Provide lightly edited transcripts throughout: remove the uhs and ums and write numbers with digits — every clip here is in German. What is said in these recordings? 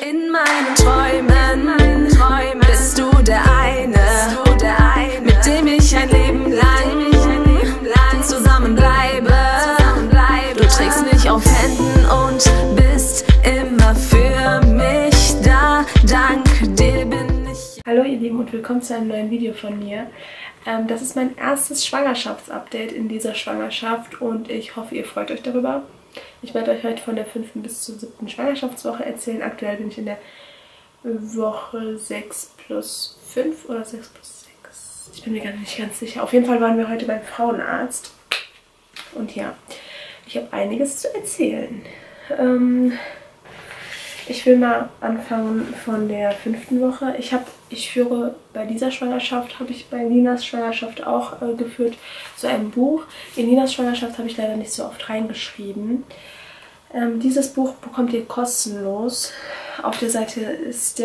In meinen Träumen bist du der eine, mit dem ich ein Leben lang zusammenbleibe. Du trägst mich auf Händen und bist immer für mich da. Dank dir bin ich. Hallo ihr Lieben und willkommen zu einem neuen Video von mir. Das ist mein erstes Schwangerschaftsupdate in dieser Schwangerschaft und ich hoffe, ihr freut euch darüber. Ich werde euch heute von der 5. bis zur 7. Schwangerschaftswoche erzählen. Aktuell bin ich in der Woche 6 plus 5 oder 6 plus 6. Ich bin mir gar nicht ganz sicher. Auf jeden Fall waren wir heute beim Frauenarzt. Und ja, ich habe einiges zu erzählen. Ich will mal anfangen von der 5. Woche. Ich führe bei dieser Schwangerschaft, habe ich bei Linas Schwangerschaft auch geführt, so ein Buch. In Linas Schwangerschaft habe ich leider nicht so oft reingeschrieben. Dieses Buch bekommt ihr kostenlos auf der Seite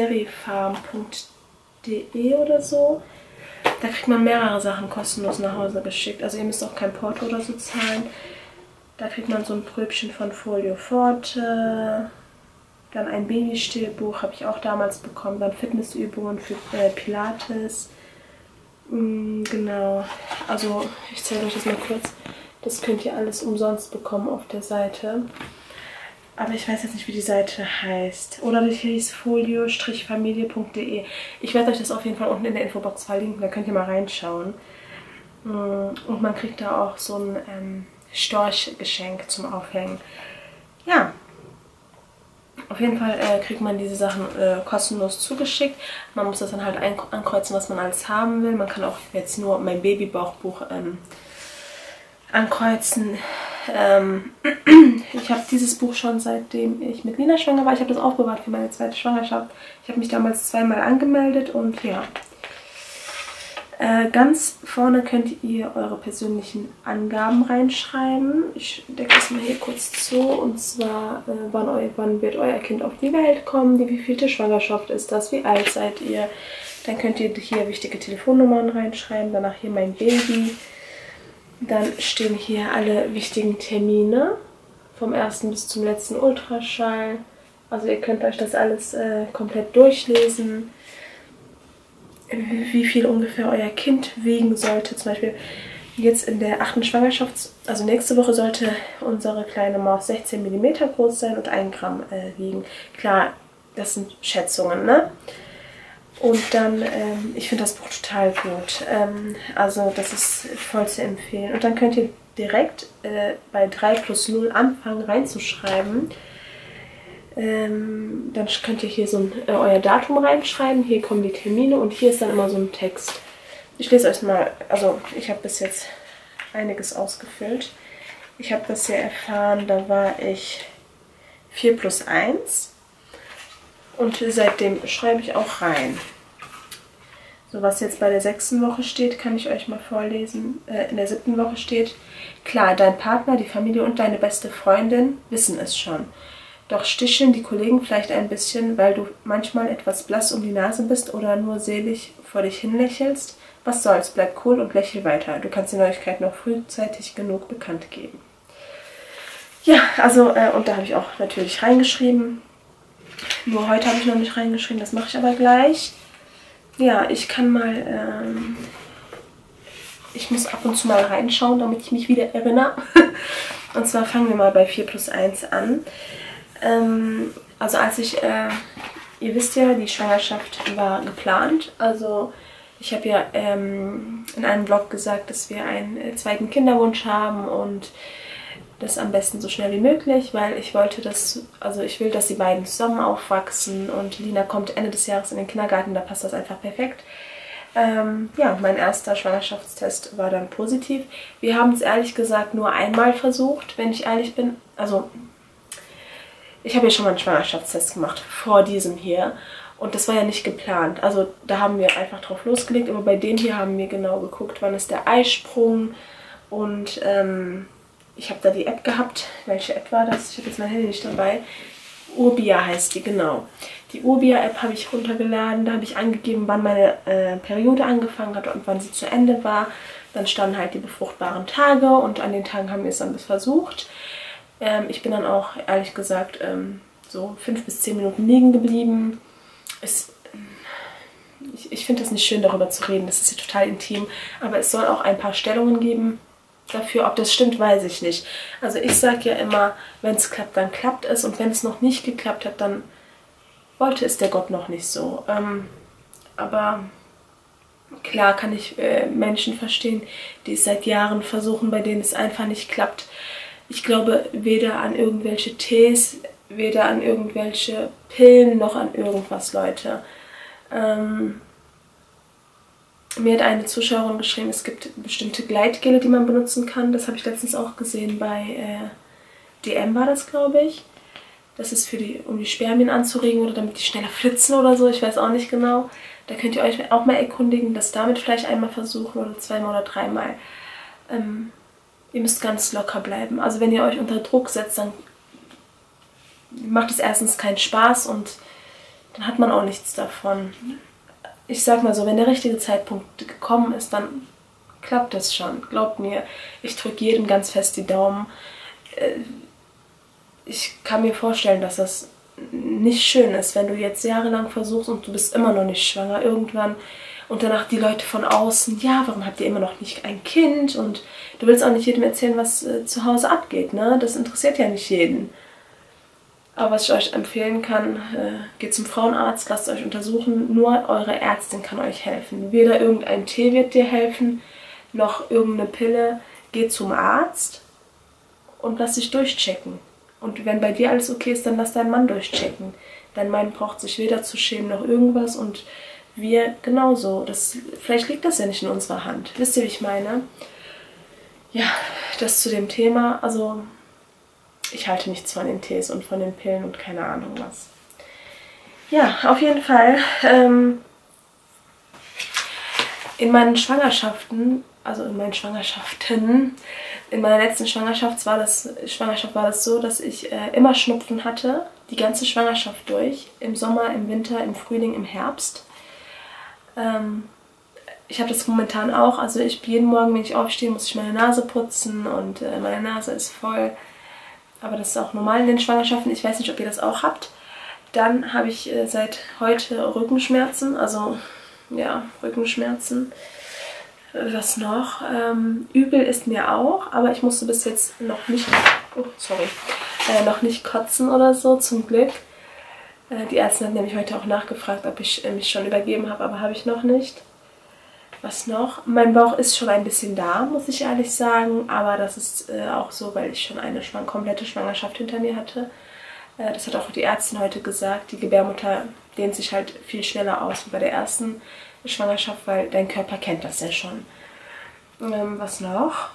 sterifarm.de oder so. Da kriegt man mehrere Sachen kostenlos nach Hause geschickt. Also ihr müsst auch kein Porto oder so zahlen. Da kriegt man so ein Pröbchen von Folio Forte. Dann ein Babystillbuch habe ich auch damals bekommen. Dann Fitnessübungen für Pilates. Genau. Also ich zeige euch das mal kurz. Das könnt ihr alles umsonst bekommen auf der Seite. Aber ich weiß jetzt nicht, wie die Seite heißt. Oder die hieß folio-familie.de. Ich werde euch das auf jeden Fall unten in der Infobox verlinken. Da könnt ihr mal reinschauen. Und man kriegt da auch so ein Storchgeschenk zum Aufhängen. Ja. Auf jeden Fall kriegt man diese Sachen kostenlos zugeschickt. Man muss das dann halt ankreuzen, was man alles haben will. Man kann auch jetzt nur mein Babybauchbuch ankreuzen. Ich habe dieses Buch schon seitdem ich mit Lina schwanger war. Ich habe das aufbewahrt für meine zweite Schwangerschaft. Ich habe mich damals zweimal angemeldet und ja. Ganz vorne könnt ihr eure persönlichen Angaben reinschreiben. Ich decke das mal hier kurz zu. Und zwar, wann wird euer Kind auf die Welt kommen, die wievielte Schwangerschaft ist das, wie alt seid ihr. Dann könnt ihr hier wichtige Telefonnummern reinschreiben, danach hier mein Baby. Dann stehen hier alle wichtigen Termine, vom ersten bis zum letzten Ultraschall. Also ihr könnt euch das alles komplett durchlesen. Wie viel ungefähr euer Kind wiegen sollte. Zum Beispiel jetzt in der 8. Schwangerschaft, also nächste Woche sollte unsere kleine Maus 16 mm groß sein und 1 Gramm wiegen. Klar, das sind Schätzungen, ne? Und dann, ich finde das Buch total gut. Also das ist voll zu empfehlen. Und dann könnt ihr direkt bei 3+0 anfangen reinzuschreiben. Dann könnt ihr hier so euer Datum reinschreiben. Hier kommen die Termine und hier ist dann immer so ein Text. Ich lese euch mal, also ich habe bis jetzt einiges ausgefüllt. Ich habe das ja erfahren, da war ich 4+1 und seitdem schreibe ich auch rein. So, was jetzt bei der 6. Woche steht, kann ich euch mal vorlesen. In der 7. Woche steht: Klar, dein Partner, die Familie und deine beste Freundin wissen es schon. Doch sticheln die Kollegen vielleicht ein bisschen, weil du manchmal etwas blass um die Nase bist oder nur selig vor dich hin lächelst. Was soll's, bleib cool und lächel weiter. Du kannst die Neuigkeit noch frühzeitig genug bekannt geben. Ja, also, und da habe ich auch natürlich reingeschrieben. Nur heute habe ich noch nicht reingeschrieben, das mache ich aber gleich. Ja, ich kann mal, ich muss ab und zu mal reinschauen, damit ich mich wieder erinnere. Und zwar fangen wir mal bei 4+1 an. Also als ich, ihr wisst ja, die Schwangerschaft war geplant. Also ich habe ja in einem Blog gesagt, dass wir einen zweiten Kinderwunsch haben und das am besten so schnell wie möglich, weil ich wollte das, also ich will, dass die beiden zusammen aufwachsen und Lina kommt Ende des Jahres in den Kindergarten, da passt das einfach perfekt. Ja, mein erster Schwangerschaftstest war dann positiv. Wir haben es ehrlich gesagt nur einmal versucht, wenn ich ehrlich bin. Also ich habe ja schon mal einen Schwangerschaftstest gemacht, vor diesem hier. Und das war ja nicht geplant. Also da haben wir einfach drauf losgelegt. Aber bei dem hier haben wir genau geguckt, wann ist der Eisprung. Und ich habe da die App gehabt. Welche App war das? Ich habe jetzt mein Handy nicht dabei. Urbia heißt die, genau. Die Urbia-App habe ich runtergeladen. Da habe ich angegeben, wann meine Periode angefangen hat und wann sie zu Ende war. Dann standen halt die befruchtbaren Tage. Und an den Tagen haben wir es dann versucht. Ich bin dann auch, ehrlich gesagt, so 5 bis 10 Minuten liegen geblieben. Ich finde das nicht schön, darüber zu reden, das ist ja total intim, aber es soll auch ein paar Stellungen geben dafür. Ob das stimmt, weiß ich nicht. Also ich sage ja immer, wenn es klappt, dann klappt es, und wenn es noch nicht geklappt hat, dann wollte es der Gott noch nicht so. Aber klar kann ich Menschen verstehen, die es seit Jahren versuchen, bei denen es einfach nicht klappt. Ich glaube weder an irgendwelche Tees, weder an irgendwelche Pillen, noch an irgendwas, Leute. Mir hat eine Zuschauerin geschrieben, es gibt bestimmte Gleitgele, die man benutzen kann. Das habe ich letztens auch gesehen bei DM, war das, glaube ich. Das ist um die Spermien anzuregen oder damit die schneller flitzen oder so. Ich weiß auch nicht genau. Da könnt ihr euch auch mal erkundigen, das damit vielleicht einmal versuchen oder 2-mal oder 3-mal. Ihr müsst ganz locker bleiben. Also wenn ihr euch unter Druck setzt, dann macht es erstens keinen Spaß und dann hat man auch nichts davon. Ich sag mal so, wenn der richtige Zeitpunkt gekommen ist, dann klappt das schon. Glaubt mir, ich drücke jedem ganz fest die Daumen. Ich kann mir vorstellen, dass das nicht schön ist, wenn du jetzt jahrelang versuchst und du bist immer noch nicht schwanger. Irgendwann und danach die Leute von außen, ja, warum habt ihr immer noch nicht ein Kind? Und du willst auch nicht jedem erzählen, was zu Hause abgeht, ne? Das interessiert ja nicht jeden. Aber was ich euch empfehlen kann, geht zum Frauenarzt, lasst euch untersuchen. Nur eure Ärztin kann euch helfen. Weder irgendein Tee wird dir helfen, noch irgendeine Pille. Geht zum Arzt und lass dich durchchecken. Und wenn bei dir alles okay ist, dann lass deinen Mann durchchecken. Dein Mann braucht sich weder zu schämen noch irgendwas und wir genauso. Vielleicht liegt das ja nicht in unserer Hand. Wisst ihr, wie ich meine? Ja, das zu dem Thema. Also ich halte nichts von den Tees und von den Pillen und keine Ahnung was. Ja, auf jeden Fall. In meinen Schwangerschaften, in meiner letzten Schwangerschaft war das so, dass ich immer Schnupfen hatte, die ganze Schwangerschaft durch. Im Sommer, im Winter, im Frühling, im Herbst. Ich habe das momentan auch. Also jeden Morgen, wenn ich aufstehe, muss ich meine Nase putzen und meine Nase ist voll. Aber das ist auch normal in den Schwangerschaften. Ich weiß nicht, ob ihr das auch habt. Dann habe ich seit heute Rückenschmerzen. Also, ja, Rückenschmerzen. Was noch? Übel ist mir auch, aber ich musste bis jetzt noch nicht kotzen oder so, zum Glück. Die Ärztin hat nämlich heute auch nachgefragt, ob ich mich schon übergeben habe, aber habe ich noch nicht. Was noch? Mein Bauch ist schon ein bisschen da, muss ich ehrlich sagen, aber das ist auch so, weil ich schon eine komplette Schwangerschaft hinter mir hatte. Das hat auch die Ärztin heute gesagt. Die Gebärmutter dehnt sich halt viel schneller aus wie bei der ersten Schwangerschaft, weil dein Körper kennt das ja schon. Was noch?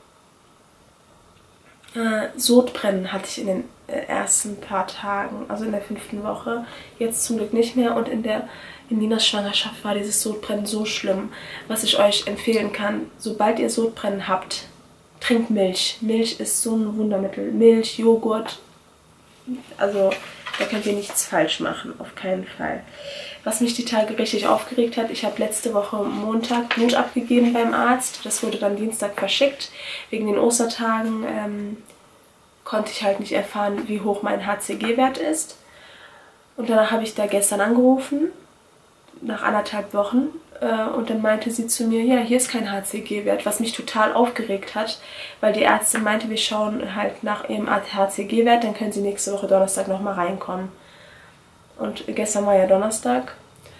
Sodbrennen hatte ich in den ersten paar Tagen, also in der 5. Woche. Jetzt zum Glück nicht mehr. Und in Ninas Schwangerschaft war dieses Sodbrennen so schlimm. Was ich euch empfehlen kann, sobald ihr Sodbrennen habt, trinkt Milch. Milch ist so ein Wundermittel. Milch, Joghurt. Also da könnt ihr nichts falsch machen, auf keinen Fall. Was mich die Tage richtig aufgeregt hat, ich habe letzte Woche Montag Blut abgegeben beim Arzt. Das wurde dann Dienstag verschickt. Wegen den Ostertagen konnte ich halt nicht erfahren, wie hoch mein HCG-Wert ist. Und danach habe ich da gestern angerufen, nach 1,5 Wochen. Und dann meinte sie zu mir, ja, hier ist kein HCG-Wert, was mich total aufgeregt hat, weil die Ärztin meinte, wir schauen halt nach ihrem HCG-Wert, dann können sie nächste Woche Donnerstag nochmal reinkommen. Und gestern war ja Donnerstag.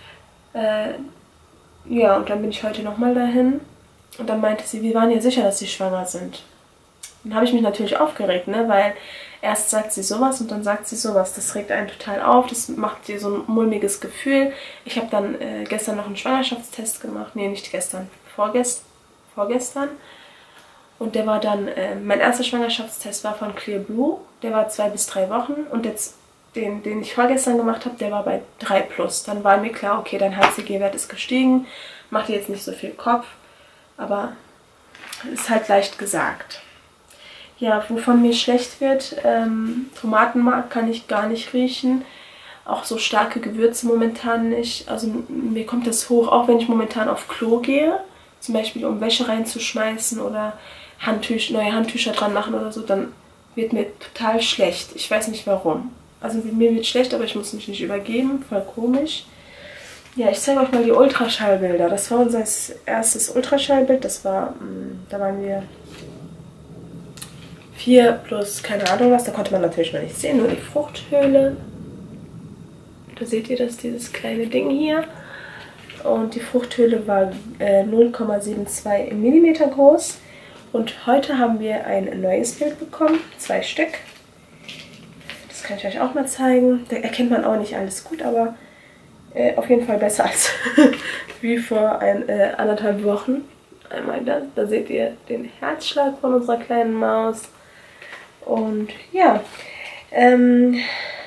Ja, und dann bin ich heute nochmal dahin. Und dann meinte sie, wir waren ja sicher, dass sie schwanger sind. Dann habe ich mich natürlich aufgeregt, ne, weil erst sagt sie sowas und dann sagt sie sowas. Das regt einen total auf, das macht dir so ein mulmiges Gefühl. Ich habe dann gestern noch einen Schwangerschaftstest gemacht. Nee, nicht gestern, vorgestern. Und der war dann, mein erster Schwangerschaftstest war von Clear Blue. Der war 2 bis 3 Wochen. Und jetzt den ich vorgestern gemacht habe, der war bei 3+. Dann war mir klar, okay, dein HCG-Wert ist gestiegen. Macht dir jetzt nicht so viel Kopf. Aber ist halt leicht gesagt. Ja, wovon mir schlecht wird, Tomatenmark kann ich gar nicht riechen. Auch so starke Gewürze momentan nicht. Also mir kommt das hoch, auch wenn ich momentan auf Klo gehe. Zum Beispiel um Wäsche reinzuschmeißen oder neue Handtücher dran machen oder so. Dann wird mir total schlecht. Ich weiß nicht warum. Also mir wird schlecht, aber ich muss mich nicht übergeben. Voll komisch. Ja, ich zeige euch mal die Ultraschallbilder. Das war unser erstes Ultraschallbild. Das war, da waren wir 4 plus keine Ahnung was. Da konnte man natürlich noch nicht sehen, nur die Fruchthöhle. Da seht ihr das, dieses kleine Ding hier. Und die Fruchthöhle war 0,72 mm groß. Und heute haben wir ein neues Bild bekommen. 2 Stück. Das kann ich euch auch mal zeigen. Da erkennt man auch nicht alles gut, aber auf jeden Fall besser als wie vor 1,5 Wochen. Einmal da seht ihr den Herzschlag von unserer kleinen Maus. Und ja, die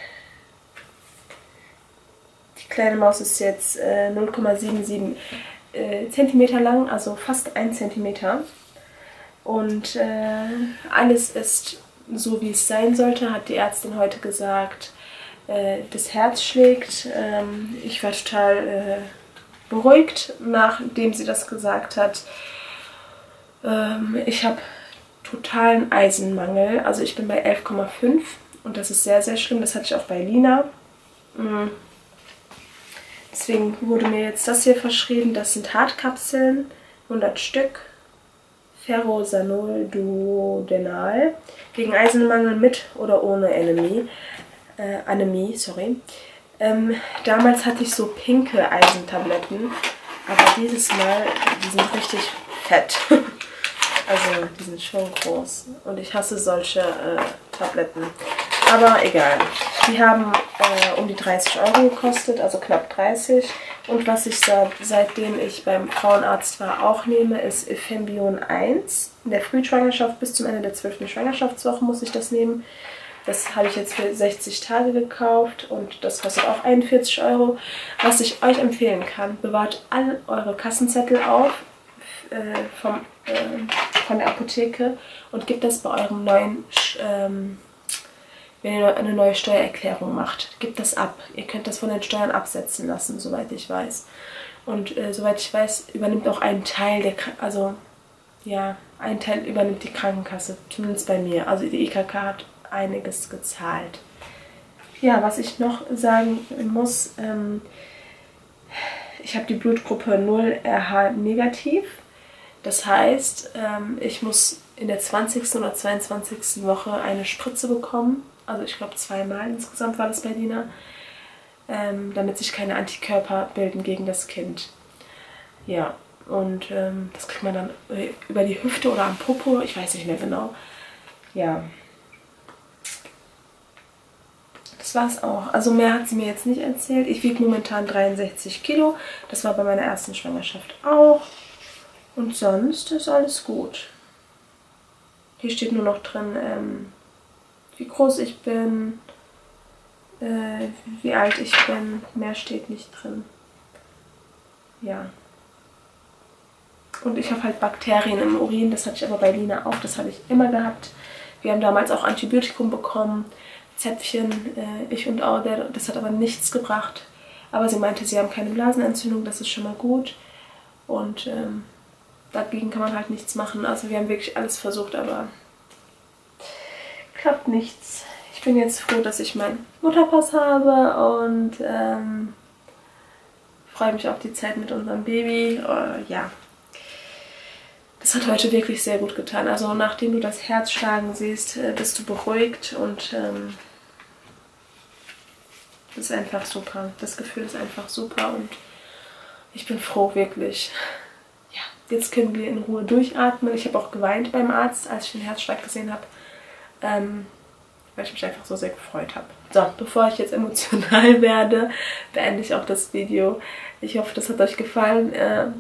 kleine Maus ist jetzt 0,77 cm lang, also fast 1 cm. Und alles ist so, wie es sein sollte, hat die Ärztin heute gesagt. Das Herz schlägt. Ich war total beruhigt, nachdem sie das gesagt hat. Ich habe totalen Eisenmangel. Also ich bin bei 11,5 und das ist sehr, sehr schlimm. Das hatte ich auch bei Lina. Deswegen wurde mir jetzt das hier verschrieben. Das sind Hartkapseln, 100 Stück. Ferrosanol duodenal gegen Eisenmangel mit oder ohne Anämie, sorry. Damals hatte ich so pinke Eisentabletten, aber dieses Mal, die sind richtig fett. Also die sind schon groß und ich hasse solche Tabletten. Aber egal. Die haben um die 30 Euro gekostet, also knapp 30. Und was ich seitdem ich beim Frauenarzt war auch nehme, ist Efembion 1. In der Frühschwangerschaft bis zum Ende der 12. Schwangerschaftswoche muss ich das nehmen. Das habe ich jetzt für 60 Tage gekauft und das kostet auch 41 Euro. Was ich euch empfehlen kann, bewahrt all eure Kassenzettel auf von der Apotheke und gebt das bei eurem neuen, wenn ihr eine neue Steuererklärung macht, gebt das ab. Ihr könnt das von den Steuern absetzen lassen, soweit ich weiß. Und soweit ich weiß, übernimmt auch ein Teil ein Teil übernimmt die Krankenkasse, zumindest bei mir. Also die IKK hat einiges gezahlt. Ja, was ich noch sagen muss, ich habe die Blutgruppe 0RH negativ. Das heißt, ich muss in der 20. oder 22. Woche eine Spritze bekommen. Also ich glaube 2-mal insgesamt war das bei Lina, damit sich keine Antikörper bilden gegen das Kind. Ja, und das kriegt man dann über die Hüfte oder am Popo, ich weiß nicht mehr genau. Ja. Das war's auch. Also mehr hat sie mir jetzt nicht erzählt. Ich wiege momentan 63 Kilo. Das war bei meiner ersten Schwangerschaft auch. Und sonst ist alles gut. Hier steht nur noch drin, wie groß ich bin, wie alt ich bin. Mehr steht nicht drin. Ja. Und ich habe halt Bakterien im Urin. Das hatte ich aber bei Lina auch. Das habe ich immer gehabt. Wir haben damals auch Antibiotikum bekommen. Zäpfchen, ich und Auder. Das hat aber nichts gebracht. Aber sie meinte, sie haben keine Blasenentzündung. Das ist schon mal gut. Und dagegen kann man halt nichts machen. Also wir haben wirklich alles versucht, aber klappt nichts. Ich bin jetzt froh, dass ich meinen Mutterpass habe und freue mich auf die Zeit mit unserem Baby. Ja, das hat heute wirklich sehr gut getan. Also nachdem du das Herz schlagen siehst, bist du beruhigt und das ist einfach super. Das Gefühl ist einfach super und ich bin froh, wirklich. Ja, jetzt können wir in Ruhe durchatmen. Ich habe auch geweint beim Arzt, als ich den Herzschlag gesehen habe, weil ich mich einfach so sehr gefreut habe. So, bevor ich jetzt emotional werde, beende ich auch das Video. Ich hoffe, das hat euch gefallen.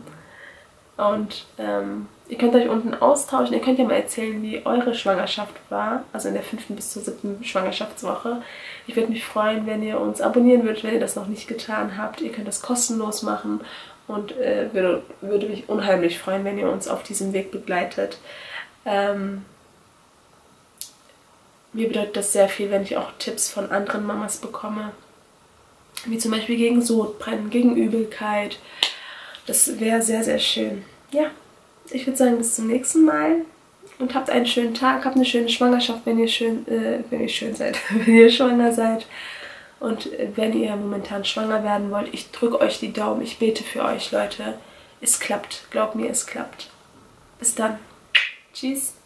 Ihr könnt euch unten austauschen. Ihr könnt ja mal erzählen, wie eure Schwangerschaft war. Also in der 5. bis zur 7. Schwangerschaftswoche. Ich würde mich freuen, wenn ihr uns abonnieren würdet, wenn ihr das noch nicht getan habt. Ihr könnt das kostenlos machen. Und würde mich unheimlich freuen, wenn ihr uns auf diesem Weg begleitet. Mir bedeutet das sehr viel, wenn ich auch Tipps von anderen Mamas bekomme. Wie zum Beispiel gegen Sodbrennen, gegen Übelkeit. Das wäre sehr, sehr schön. Ja, ich würde sagen, bis zum nächsten Mal. und habt einen schönen Tag, habt eine schöne Schwangerschaft, wenn ihr schön seid, wenn ihr schwanger seid. Und wenn ihr momentan schwanger werden wollt, ich drücke euch die Daumen, ich bete für euch, Leute. Es klappt, glaubt mir, es klappt. Bis dann. Tschüss.